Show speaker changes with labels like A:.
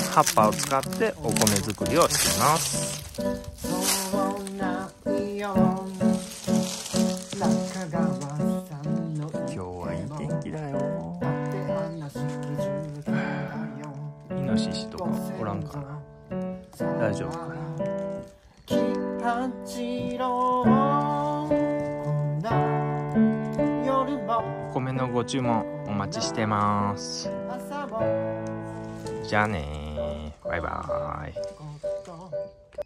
A: 葉っぱを使ってお米作りをしています。今日はいい天気だよ。イノシシとかおらんかな。大丈夫かな。お米のご注文お待ちしてます。じゃあねー、バイバーイ。